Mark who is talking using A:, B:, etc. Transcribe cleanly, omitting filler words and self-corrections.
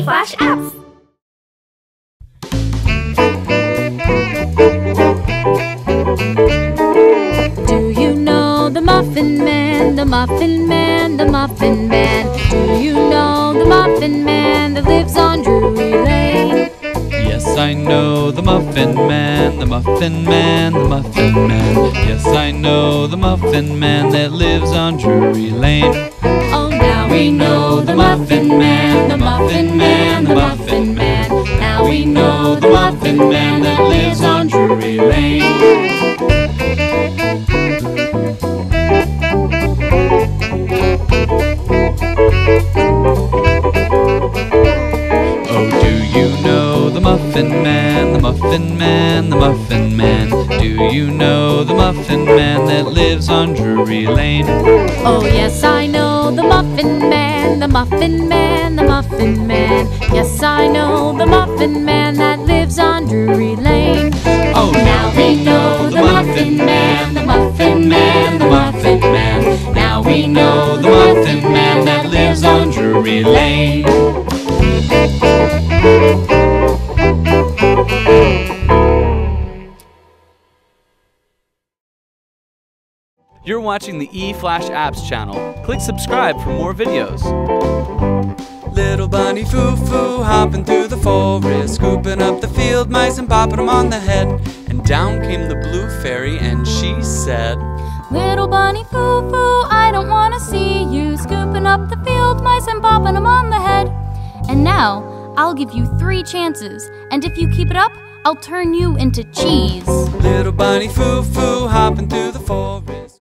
A: eFlash apps.
B: Do you know the Muffin Man, the Muffin Man, the Muffin Man? Do you know the Muffin Man that lives on Drury Lane?
C: Yes, I know the Muffin Man, the Muffin Man, the Muffin Man. Yes, I know the Muffin Man that lives on Drury Lane.
B: Oh, now we know the Muffin Man, the Muffin Man, the Muffin Man. Now we know the Muffin Man that lives on Drury Lane.
C: Oh, do you know the Muffin Man, the Muffin Man, the Muffin Man? Do you know the Muffin Man that lives on Drury Lane?
B: Oh, yes, I know the Muffin Man, the Muffin Man, the Muffin Man. Yes, I know the Muffin Man that lives on Drury Lane.
C: Oh, now we know the Muffin Man, the Muffin Man, the Muffin Man. Now we know the Muffin Man that lives on Drury Lane.
D: You're watching the eFlash Apps channel. Click subscribe for more videos.
E: Little bunny foo-foo hopping through the forest, scooping up the field mice and popping them on the head. And down came the blue fairy and she said,
B: Little bunny foo-foo, I don't want to see you scooping up the field mice and popping them on the head. And now, I'll give you 3 chances, and if you keep it up, I'll turn you into cheese.
E: Little bunny foo-foo hopping through the forest.